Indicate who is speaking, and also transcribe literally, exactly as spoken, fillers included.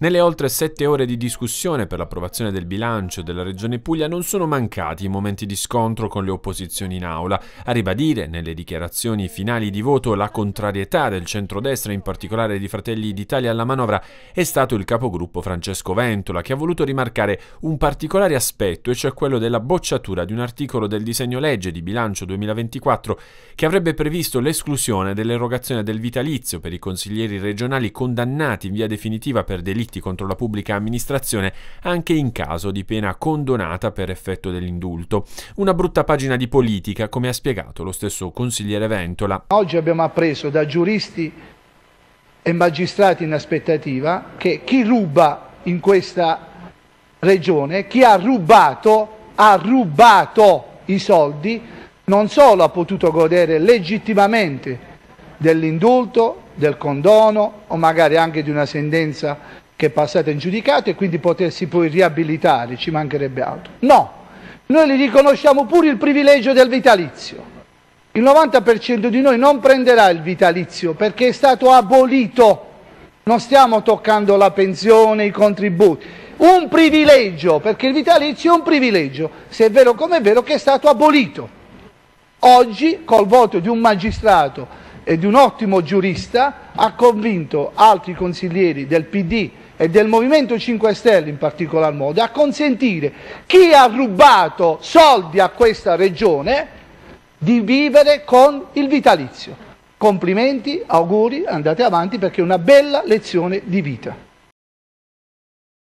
Speaker 1: Nelle oltre sette ore di discussione per l'approvazione del bilancio della Regione Puglia non sono mancati i momenti di scontro con le opposizioni in aula. A ribadire nelle dichiarazioni finali di voto la contrarietà del centrodestra, in particolare di Fratelli d'Italia, alla manovra, è stato il capogruppo Francesco Ventola, che ha voluto rimarcare un particolare aspetto, e cioè quello della bocciatura di un articolo del disegno legge di bilancio duemilaventiquattro che avrebbe previsto l'esclusione dell'erogazione del vitalizio per i consiglieri regionali condannati in via definitiva per delitti contro la pubblica amministrazione, anche in caso di pena condonata per effetto dell'indulto. Una brutta pagina di politica, come ha spiegato lo stesso consigliere Ventola.
Speaker 2: Oggi abbiamo appreso da giuristi e magistrati in aspettativa che chi ruba in questa regione, chi ha rubato, ha rubato i soldi, non solo ha potuto godere legittimamente dell'indulto, del condono o magari anche di una sentenza che è passata in giudicato e quindi potersi poi riabilitare, ci mancherebbe altro. No, noi gli riconosciamo pure il privilegio del vitalizio. Il novanta per cento di noi non prenderà il vitalizio perché è stato abolito, non stiamo toccando la pensione, i contributi. Un privilegio, perché il vitalizio è un privilegio, se è vero come è vero che è stato abolito. Oggi, col voto di un magistrato e di un ottimo giurista, ha convinto altri consiglieri del P D e del Movimento cinque Stelle in particolar modo a consentire chi ha rubato soldi a questa regione di vivere con il vitalizio. Complimenti, auguri, andate avanti perché è una bella lezione di vita.